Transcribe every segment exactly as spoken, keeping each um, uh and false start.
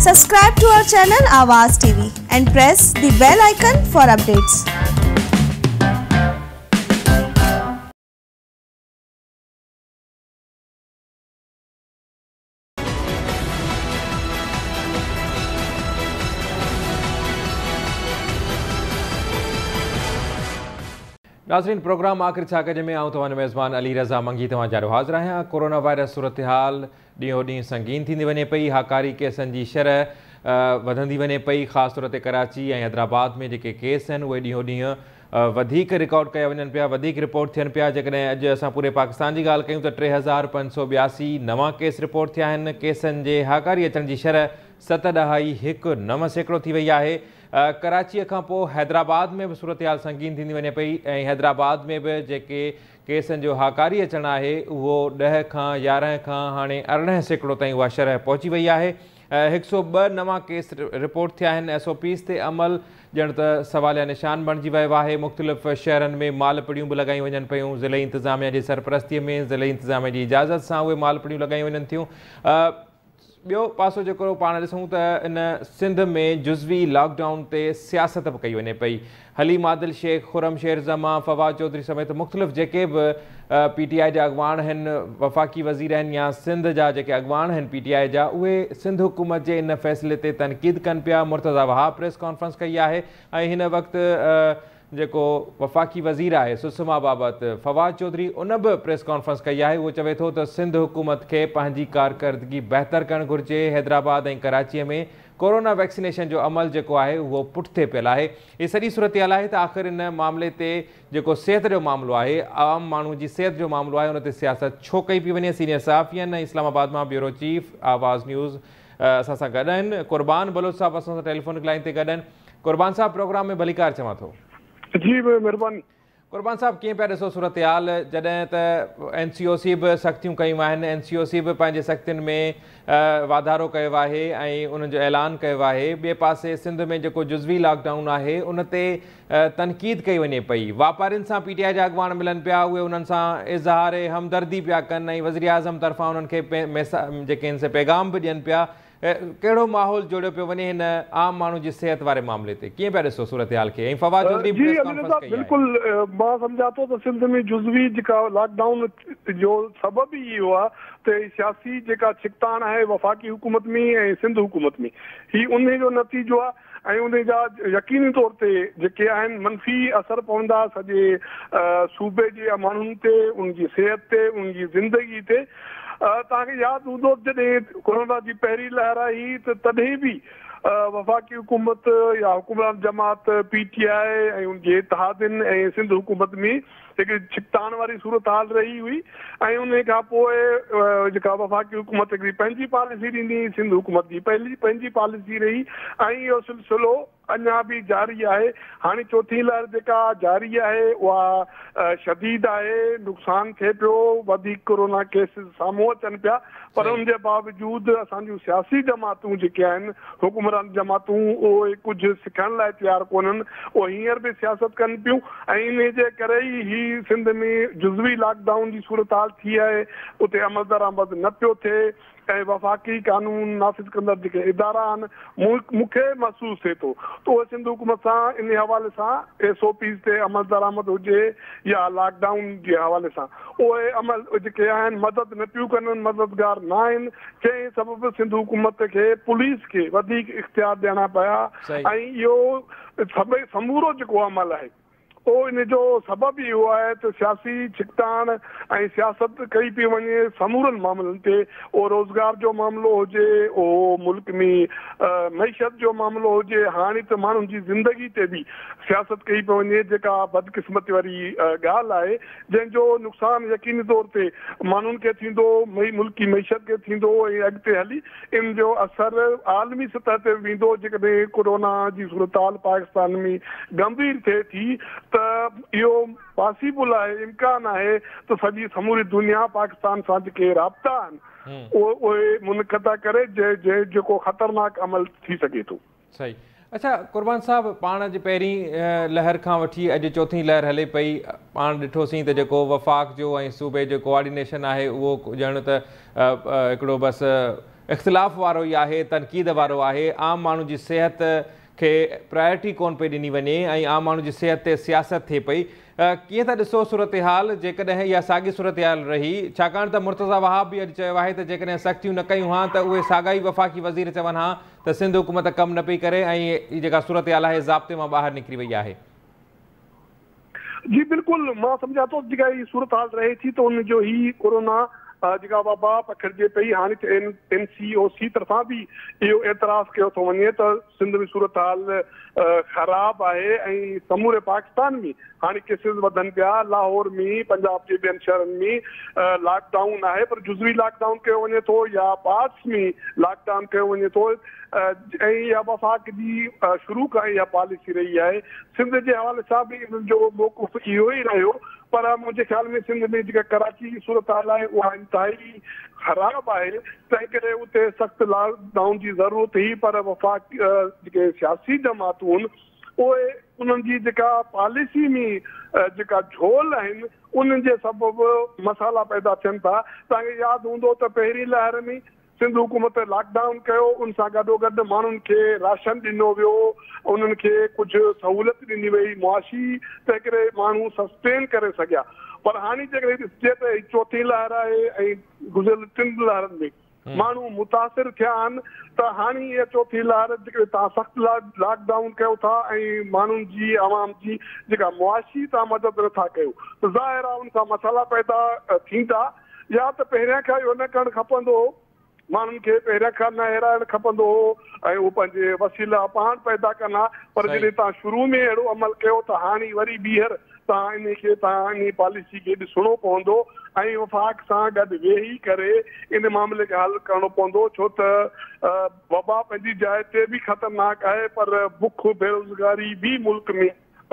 Subscribe to our channel Awaaz T V and press the bell icon for updates. नाज़रीन program आख़िर छाकज में आऊं तव्हांजो मेज़बान अली रज़ा मंगी तव्हां जारो हाज़िर आहियां। कोरोना वायरस सूरत हाल ॾींहों ॾींहुं संगीन थींदी वञे पई। हाकारी केसनि जी शरह वधंदी वञे पई। ख़ासि तौर ते कराची ऐं हैदराबाद में जेके केस आहिनि उहे ॾींहों ॾींहुं वधीक रिकॉर्ड कया वञनि पिया, वधीक रिपोर्ट थियनि पिया। जेकॾहिं अॼु असां पूरे पाकिस्तान जी ॻाल्हि कयूं त टे हज़ार पंज सौ ॿियासी नवां केस रिपोर्ट थिया आहिनि। केसनि जे हाकारी अचण जी शरह सत ॾहाई हिकु नव सैकड़ो थी वई आहे। कराची खां पोइ हैदराबाद में बि सूरत हाल संगीन थींदी वञे पई ऐं हैदराबाद में बि जेके केसनि जो हाकारी अचणु आहे उहो ॾह खां यारहं खां हाणे अरिड़हं सैकड़ो ताईं उहा शरह पहुची वई आहे। हिकु सौ ॿ नवां केस रिपोर्ट थिया आहिनि। एस ओ पीस ते अमल ॼण त सवालिया निशान बणिजी वियो आहे। मुख़्तलिफ़ शहरनि में मालपड़ियूं बि लॻायूं वञनि पियूं। ज़िले इंतिज़ामिया जी सरपरस्तीअ में ज़िले इंतिज़ामिया जी इजाज़त सां उहे मालपड़ियूं लॻायूं वञनि थियूं। ॿियो पासो जेको पाण ॾिसूं त इन सिंध में जुज़वी लॉकडाउन ते सियासत बि कई वञे पई। हलीम आदिल शेख, खुरम शेर ज़मा, फवाद चौधरी समेत मुख़्तलिफ़ जेके बि पी टी आई जा अॻवान आहिनि, वफ़ाक़ी वज़ीर आहिनि या सिंध जा जेके अॻवान आहिनि पी टी आई जा, उहे सिंध हुकूमत जे इन फ़ैसिले ते तनक़ीद कनि पिया। मुर्तज़ा वहाब प्रेस कॉन्फ्रेंस कई आहे ऐं हिन वक़्तु जेको वफ़ाक़ी वज़ीर आहे सुषमा बाबति फवाद चौधरी उन बि प्रेस कॉन्फ्रेंस कई आहे। उहो चवे थो त सिंध हुकूमत खे पंहिंजी कारकर्दगी बहितर करणु घुरिजे। हैदराबाद ऐं कराचीअ में कोरोना वैक्सीनेशन जो अमल जेको आहे उहो पुठिते पियल आहे। हीअ सॼी सूरत हाल आहे त आख़िर इन मामले ते जेको सिहत जो मामिलो आहे, आम माण्हू जी सिहत जो मामिलो आहे, उन ते सियासत छो कई पई वञे। सीनियर सहाफ़ी आहिनि इस्लामाबाद मां ब्यूरो चीफ आवाज़ न्यूज़ असां सां गॾु आहिनि। कुर्बान बलोच साहब असां सां टेलीफोनिक लाइन ते गॾु आहिनि। कुर्बान साहब प्रोग्राम में भलीकार चवां थो। जी महिरबानी। कुर्बान साहब कीअं पिया ॾिसो सूरत हाल, जॾहिं त एन सी ओ सी बि सख़्तियूं कयूं आहिनि, एन सी ओ सी बि पंहिंजे सख़्तियुनि में वाधारो कयो आहे ऐं उन्हनि जो ऐलान कयो आहे। ॿिए पासे सिंध में जेको जुज़वी लॉकडाउन आहे उन ते तनक़ीद कई वञे पई। वापारियुनि सां पी टी आई जा अॻवान मिलनि पिया, उहे उन्हनि सां इज़हार हमदर्दी पिया कनि ऐं वज़ीर आज़म तरफ़ां उन्हनि खे जेके आहिनि से पैगाम बि ॾियनि पिया। कहिड़ो माहौल जोड़ियो पियो वञे हिन आम माण्हू जी सिहत वारे मामले ते? कीअं पिया ॾिसो सूरत हाल खे? ऐं फवाद चौधरी प्रेस कॉन्फ्रेंस कई आहे। बिल्कुलु मां सम्झा थो त सिंध में जुज़वी जेका लॉकडाउन जो सबबु ई इहो आहे त सियासी जेका छिकताण आहे वफ़ाक़ी हुकूमत में ऐं सिंध हुकूमत में, ही उन जो नतीजो आहे ऐं उन जा यकीनी तौर ते जेके आहिनि मनफ़ी असर पवंदा सॼे सूबे जे माण्हुनि ते, उनजी सिहत ते, उनजी ज़िंदगी ते। तव्हांखे यादि हूंदो जॾहिं कोरोना जी पहिरीं लहर आई त तॾहिं बि वफ़ाक़ी हुकूमत या हुकूमरान जमात पी टी आई ऐं उनजे इतिहादियुनि ऐं सिंध हुकूमत में हिकिड़ी छिकताण वारी सूरत हाल रही हुई ऐं उन खां पोइ जेका वफ़ाक़ी हुकूमत हिकिड़ी पंहिंजी पॉलिसी ॾींदी, सिंध हुकूमत जी पंहिंजी पंहिंजी पॉलिसी रही ऐं इहो सिलसिलो अञा बि जारी आहे। हाणे चौथी लहर जेका जारी आहे उहा शदीद आहे, नुक़सानु थिए पियो, वधीक कोरोना केस साम्हूं अचनि पिया, पर उनजे बावजूद असांजूं सियासी जमातूं जेके आहिनि, हुकूमरान जमातूं, उहे कुझु सिखण लाइ तयारु कोन्हनि। उहे हींअर बि सियासत कनि पियूं ऐं इन जे करे ई ही सिंध में जुज़वी लॉकडाउन जी सूरत हाल थी आहे। उते अमल दरामद न पियो थिए ऐं वफ़ाक़ी कानून नाफ़िज़ कंदड़ जेके इदारा आहिनि, मूंखे महसूसु थिए थो त उहे सिंध हुकूमत सां इन हवाले सां एस ओ पीस ते अमल दरामद हुजे या लॉकडाउन जे हवाले सां उहे अमल जेके आहिनि मदद न पियूं कनि, मददगार न आहिनि। जंहिं सबबु सिंध हुकूमत खे पुलिस खे वधीक इख्तियार ॾियणा पिया ऐं इहो सभई समूरो जेको अमल आहे उहो इन जो सबबु इहो आहे त सियासी छिकताण ऐं सियासत कई पई वञे समूरनि मामलनि ते। उहो रोज़गार जो मामिलो हुजे, उहो मुल्क में मईशत जो मामिलो हुजे, हाणे त माण्हुनि जी ज़िंदगी ते बि सियासत कई पई वञे, जेका बदकिस्मती वारी ॻाल्हि आहे, जंहिंजो नुक़सानु यकीनी तौर ते माण्हुनि खे थींदो, मई मुल्की मईशत खे थींदो ऐं अॻिते हली इन जो असरु आलमी सतह ते वेंदो। जेकॾहिं कोरोना जी सूरत हाल पाकिस्तान में गंभीर थिए थी त इहो पॉसिबल आहे, इम्कान आहे त सॼी समूरी दुनिया पाकिस्तान सां जेके राब्ता आहिनि उहे मुनक़दा करे जेको ख़तरनाक अमल थी सघे थो। सही। अच्छा कुर्बान साहब, पाण जे पहिरीं लहर खां वठी अॼु चौथी लहर हले पई, पाण ॾिठोसीं त जेको वफ़ाक़ जो ऐं सूबे जो कोऑर्डिनेशन आहे उहो ॼण त हिकिड़ो बसि इख़्तिलाफ़ वारो ई आहे, तनक़ीद वारो आहे। आम माण्हू जी सिहत खे प्रायोरिटी कोन पई ॾिनी वञे ऐं आम माण्हू जी सिहत ते सियासत थिए पई। कीअं था ॾिसो सूरत हाल जेकॾहिं इहा साॻी सूरत हाल रही, छाकाणि त मुर्तज़ा वहाब बि अॼु चयो आहे त जेकॾहिं सख़्तियूं न कयूं हा त उहे साॻा ई वफ़ाक़ी वज़ीर चवनि हा त सिंध हुकूमत कमु न पई करे ऐं हीअ जेका सूरत हाल आहे ज़ाब्ते मां ॿाहिरि निकिरी वई आहे। जी बिल्कुल, मां सम्झा थो जेका हीअ सूरत हाल रहे थी त उनजो ही कोरोना जेका वबा पखिड़िजे पई, हाणे N N C O C तरफ़ां बि इहो एतिराफ़ कयो थो वञे त सिंध में सूरत हाल ख़राबु आहे ऐं समूरे पाकिस्तान में हाणे केसिस वधनि पिया। लाहौर में, पंजाब जे ॿियनि शहरनि में लॉकडाउन आहे, पर जुज़वी लॉकडाउन कयो वञे थो या पार्ट्स में लॉकडाउन कयो वञे थो ऐं इहा वफ़ाक़ जी शुरू खां इहा पॉलिसी रही आहे। सिंध जे हवाले सां बि इन्हनि जो मौक़ुफ़ इहो ई रहियो, पर मुंहिंजे ख़्याल में सिंध में जेका कराची जी सूरत हाल आहे उहा इंतिहाई ख़राबु आहे, तंहिं करे उते सख़्तु लॉकडाउन जी ज़रूरत हुई। पर वफ़ाक़ जेके सियासी जमातूं आहिनि उहे उन्हनि जी जेका पॉलिसी में जेका झोल आहिनि उन्हनि जे सबबु मसाला पैदा थियनि था। तव्हांखे यादि हूंदो त पहिरीं लहर में सिंध हुकूमत लॉकडाउन कयो, उन सां गॾोगॾु माण्हुनि खे राशन ॾिनो वियो, उन्हनि खे कुझु सहूलियत ॾिनी वई मुआशी, तंहिं करे माण्हू सस्टेन करे सघिया। पर हाणे जेकॾहिं ॾिसिजे त चोथीं लहर आहे ऐं गुज़िरियल टिनि लहरनि में माण्हू मुतासिर थिया आहिनि, त हाणे इहा चोथीं लहर जेके तव्हां सख़्तु लॉकडाउन कयो था ऐं माण्हुनि जी आवाम जी जेका मुआशी तव्हां मदद नथा कयो, त ज़ाहिर आहे उन सां मसाला पैदा थींदा। या त पहिरियां खां इहो न करणु खपंदो हो, माण्हुनि खे पहिरियां खां न हिराइणु खपंदो हो ऐं उहे पंहिंजे वसीला पाण पैदा कंदा। पर जॾहिं तव्हां शुरू में अहिड़ो अमल कयो त हाणे वरी ॿीहर तव्हां इन खे तव्हां इन पॉलिसी खे ॾिसणो पवंदो ऐं वफ़ाक़ सां गॾु वेही करे इन मामले खे हल करणो पवंदो। छो त वबा पंहिंजी जाइ ते बि ख़तरनाक आहे, पर बुख बेरोज़गारी बि मुल्क में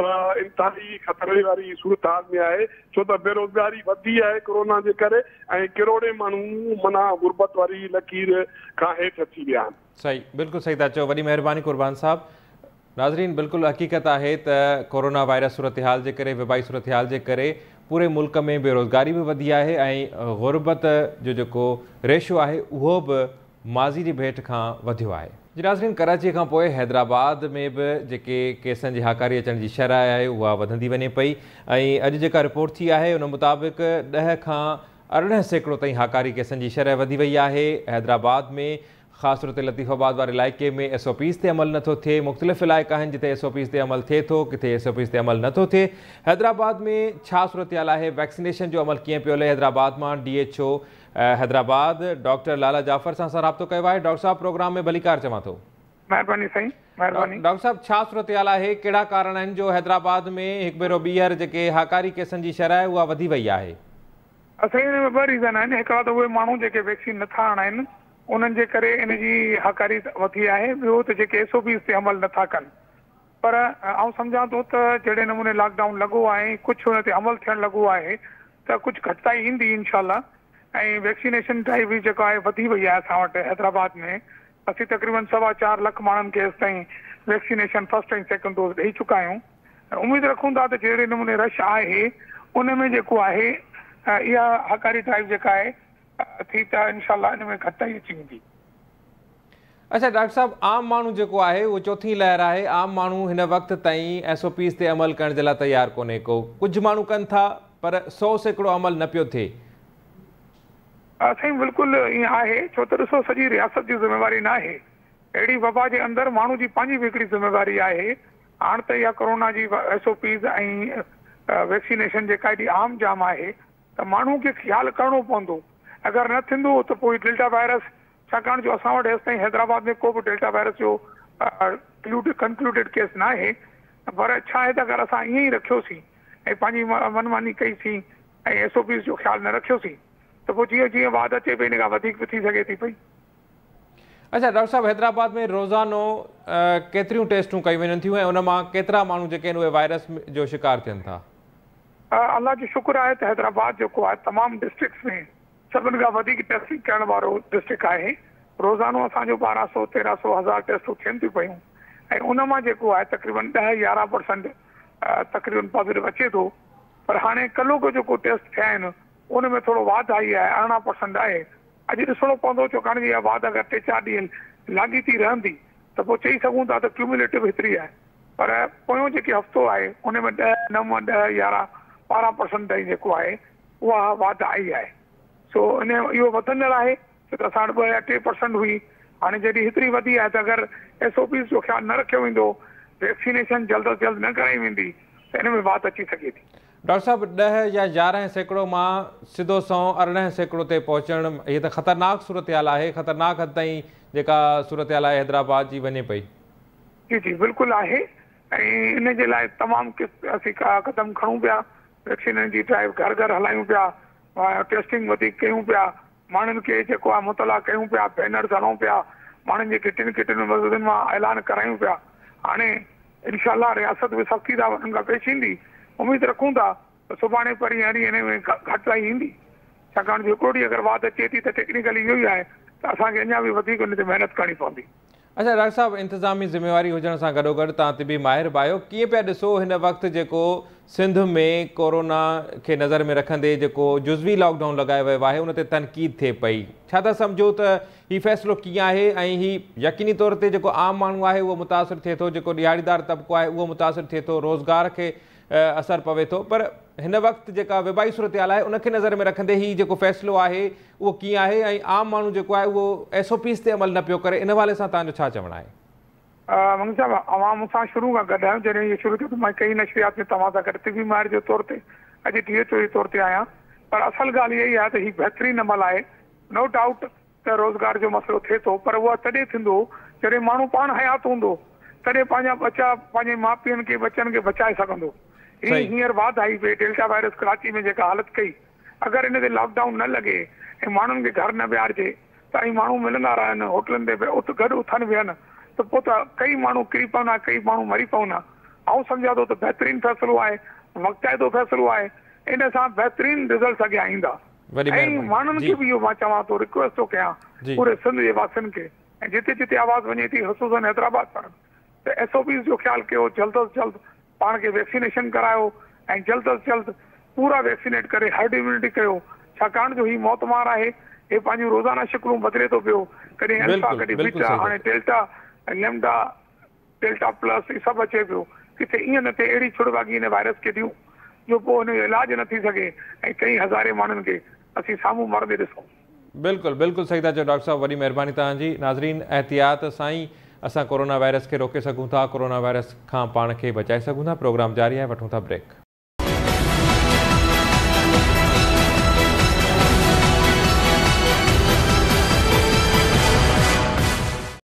इंतिहाई ख़तरे वारी सूरत हाल में आहे, छो त बेरोज़गारी वधी आहे कोरोना जे करे ऐं किरोड़े माण्हू माना गुरबत वारी लकीर खां हेठि अची विया आहिनि। सही, बिल्कुलु सही था चओ। वॾी महिरबानी कुर्बान साहब। नाज़रीन, बिल्कुलु हक़ीक़त आहे त कोरोना वायरस सूरत हाल जे करे, वबाई सूरत हाल जे करे पूरे मुल्क में बेरोज़गारी बि वधी आहे ऐं गुरबत जो जेको रेशो आहे उहो बि माज़ी जी भेट खां वधियो आहे। जी नाज़रीन, कराची खां पोइ हैदराबाद में बि जेके केसनि जी हाकारी अचण जी शरह आहे उहा वधंदी वञे पई ऐं अॼु जेका रिपोर्ट थी आहे उन मुताबिक़ ॾह खां अरिड़हं सैकड़ो ताईं हाकारी केसनि जी शरह वधी वई आहे। हैदराबाद में ख़ासि तौर ते लतीफ़ाबाद वारे इलाइक़े में एस ओ पीज़ ते अमल नथो थिए। मुख़्तलिफ़ इलाइक़ा आहिनि जिते एस ओ पीज़ ते अमल थिए थो, किथे एस ओ पीज़ ते अमल नथो थिए। हैदराबाद में छा सूरत हाल आहे, वैक्सीनेशन जो अमल कीअं पियो हले? हैदराबाद मां D H O Hyderabad doctor Lala Jafar सां असां राब्तो कयो आहे। डॉक्टर साहब, प्रोग्राम में भलीकार चवां थो। महिरबानी साईं, महिरबानी। डॉक्टर साहब, छा सूरत हाल आहे, कहिड़ा कारण आहिनि जो हैदराबाद में हिकु भेरो ॿीहर जेके हाकारी केसनि जी शरह उहा वधी वई आहे? असां हिन में ॿ रीज़न आहिनि। हिकिड़ा त उहे माण्हू जेके वैक्सीन नथा हणाइनि उन्हनि जे करे इन जी हाकारी वधी आहे। ॿियो त जेके एस ओ पीज़ ते अमल नथा कनि। पर आउं सम्झां थो त जहिड़े नमूने लॉकडाउन लॻो आहे, कुझु हुन ते अमल थियणु लॻो आहे त कुझु घटिताई ईंदी इनशाला। ऐं वैक्सीनेशन ड्राइव बि जेको आहे वधी वई आहे असां वटि हैदराबाद में। असीं तक़रीबन सवा चारि लख माण्हुनि खे ताईं वैक्सीनेशन फर्स्ट ऐं सेकेंड डोज ॾेई चुका आहियूं। उमेदु रखूं था त जहिड़े नमूने रश आहे उन में जेको आहे इहा हकारी ड्राइव जेका आहे थी त इनशाला इन में घटिताई अची वेंदी। अच्छा डॉक्टर साहब, आम माण्हू जेको आहे उहो चौथीं लहर आहे, आम माण्हू हिन वक़्त ताईं एस ओ पीज़ ते अमल करण जे लाइ तयारु कोन्हे को। कुझु माण्हू कनि था पर सौ सैकड़ो अमल न पियो थिए। साईं बिल्कुलु ईअं आहे, छो त ॾिसो सॼी रियासत जी ज़िम्मेवारी न आहे। अहिड़ी वबा जे अंदरि माण्हू जी पंहिंजी बि हिकिड़ी ज़िम्मेवारी आहे। हाणे त इहा corona G S O Ps ऐं वैक्सीनेशन जेका हेॾी आम जाम आहे त माण्हू खे ख़्यालु करिणो पवंदो। अगरि न थींदो त पोइ डेल्टा वायरस, छाकाणि जो असां वटि हेसि ताईं हैदराबाद में को बि डेल्टा वायरस जो कंक्लूडेड केस न आहे। पर छा आहे त अगरि असां ईअं ई रखियोसीं ऐं पंहिंजी मनमानी कईसीं ऐं एस ओ पीज़ जो ख़्यालु न रखियोसीं त पोइ जीअं जीअं वाद अचे पई इन खां वधीक बि थी सघे थी पई। अच्छा डॉक्टर साहब, हैदराबाद में रोज़ानो केतिरियूं टेस्टूं कयूं वञनि थियूं ऐं उन मां केतिरा माण्हू जेके आहिनि उहे वायरस जो शिकार थियनि था? अल्लाह जो शुक्र आहे त हैदराबाद जेको आहे तमामु डिस्ट्रिक्ट्स में सभिनि खां वधीक टेस्टिंग करण वारो डिस्ट्रिक्ट आहे। रोज़ानो असांजो ॿारहं सौ तेरहं सौ हज़ार टेस्टूं थियनि थियूं पियूं ऐं उन मां जेको आहे तक़रीबन ॾह यारहं परसेंट तक़रीबन पॉज़िटिव अचे थो। पर हाणे कल्ह को जेको टेस्ट थिया आहिनि उन में थोरो वाध आई आहे, अरिड़हं परसेंट आहे अॼु ॾिसणो पवंदो छाकाणि इहा वाद अगरि टे चारि ॾींहं लाॻीती रहंदी त पोइ चई सघूं था त क्यूमुलेटिव हेतिरी आहे। पर पोयों जेके हफ़्तो आहे उन में ॾह नव ॾह यारहं ॿारहं परसेंट ताईं जेको आहे उहा वाध आई आहे। सो इन इहो वधंदड़ आहे छो त असां वटि ॿ या टे परसेंट हुई, हाणे जॾहिं हेतिरी वधी आहे त अगरि एस ओ पीस जो ख़्यालु न रखियो वेंदो, वैक्सीनेशन जल्द अज जल्द न कराई वेंदी त इन में वाध अची सघे थी। डॉक्टर साहब, ॾह या यारहं सैकड़ो मां सिधो सौ अरिड़हं सैकड़ो ते पहुचणु इहे त ख़तरनाक सूरत हाल आहे, ख़तरनाक हद ताईं जेका सूरत हाल आहे हैदराबाद जी वञे पई। जी जी बिल्कुलु आहे, ऐं इन जे लाइ तमामु असीं क़दम खणूं पिया, वैक्सीन जी ड्राइव घर घर हलायूं पिया, टेस्टिंग वधीक कयूं पिया, माण्हुनि खे जेको आहे मुतला कयूं पिया, बैनर्स हणूं पिया, माण्हुनि जे किटिन किटिन मस्जिदुनि मां ऐलान करायूं पिया। हाणे इनशाअल्लाह रियासत बि सख़्ती था उन्हनि खां पेश ईंदी, उमेदु रखूं था त सुभाणे परीहं हरी हिन में घटिताई ईंदी, छाकाणि हिकिड़ो ॾींहुं अगरि वाध अचे थी त टेक्निकली इहो ई आहे त असांखे अञा बि वधीक उन ते महिनत करणी पवंदी। अच्छा डॉक्टर साहब, इंतज़ामी ज़िम्मेवारी हुजण सां गॾोगॾु तव्हां ते बि माहिर बि आहियो, कीअं पिया ॾिसो हिन वक़्तु जेको सिंध में कोरोना खे नज़र में रखंदे जेको जुज़वी लॉकडाउन लॻायो वियो आहे उन ते तनक़ीद थिए पई, छा था सम्झो त हीउ फ़ैसिलो कीअं आहे ऐं हीउ यकीनी तौर ते जेको आम माण्हू आहे उहो मुतासिर थिए थो, जेको ॾियारीदार तबिको आहे उहो मुतासिर थिए थो, रोज़गार खे असरु पवे थो, पर हिन वक़्तु जेका वेबाई सूरत हाल आहे उनखे नज़र में रखंदे हीउ जेको फ़ैसिलो आहे उहो कीअं आहे ऐं आम माण्हू जेको आहे उहो एस ओ पीस ते अमल न पियो करे, इन हवाले सां तव्हांजो छा चवणु आहे? मंग साहब, अवाम सां शुरू खां गॾु आहियूं, जॾहिं इहो शुरू थियो त मां कई नशरियात में तव्हां सां गॾु तिबी माहिर जे तौर ते अॼु टीह चोवीह तौर ते आहियां, पर असल ॻाल्हि इहा ई आहे त हीउ बहितरीनु अमल आहे। नो डाउट त रोज़गार जो मसइलो थिए थो, पर उहा तॾहिं थींदो जॾहिं माण्हू पाण हयात हूंदो, तॾहिं पंहिंजा बचा पंहिंजे माउ पीउनि खे बचनि खे बचाए सघंदो। हीअ हींअर वाध आई पई डेल्टा वायरस कराची में जेका हालत कई, अगरि हिन ते लॉकडाउन न लॻे ऐं माण्हुनि खे घर न विहारिजे त ऐं माण्हू मिलंदा रहनि होटलनि ते उत गॾु उथनि वेहनि त पोइ त कई माण्हू किरी पवंदा, कई माण्हू मरी पवंदा। ऐं सम्झा थो त बहितरीनु फ़ैसिलो आहे, वक़्ताइदो फ़ैसिलो आहे, इन सां बहितरीनु रिज़ल्ट अॻियां ईंदा। ऐं माण्हुनि खे बि इहो मां चवां थो, रिक्वेस्ट थो कयां पूरे सिंध जे वासियुनि खे, ऐं जिते जिते आवाज़ वञे थी ख़ुसूसन हैदराबाद पर, त एस ओ पीस जो ख़्यालु कयो, जल्द अज जल्द पाण खे वैक्सीनेशन करायो ऐं जल्द अज जल्द पूरा वैक्सीनेट करे हर्ड इम्यूनिटी कयो, छाकाणि जो हीउ मौतमार आहे, हे पंहिंजूं रोज़ाना शिकिलूं बदिले थो पियो, कॾहिं अल्फा कॾहिं बीटा, हाणे डेल्टा लैम्डा डेल्टा प्लस इहे सभु अचे पियो, किथे ईअं न थिए अहिड़ी छुड़वागी हिन वायरस खे ॾियूं जो पोइ हुन जो इलाजु न थी सघे ऐं कई हज़ारे माण्हुनि खे असीं साम्हूं मरंदे ॾिसूं। बिल्कुलु बिल्कुलु सही था चओ डॉक्टर साहब, वॾी महिरबानी तव्हांजी। नाज़रीन, एहतियात सां ई असां कोरोना वायरस खे रोके सघूं था, कोरोना वायरस खां पाण खे बचाए सघूं था। प्रोग्राम जारी आहे, वठूं था ब्रेक।